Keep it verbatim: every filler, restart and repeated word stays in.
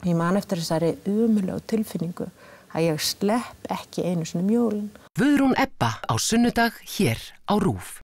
Ég man eftir þessari ömurlegu tilfinningu að ég slepp ekki einu sinni um jólin. Guðrún Ebba á sunnudag hér á RÚV.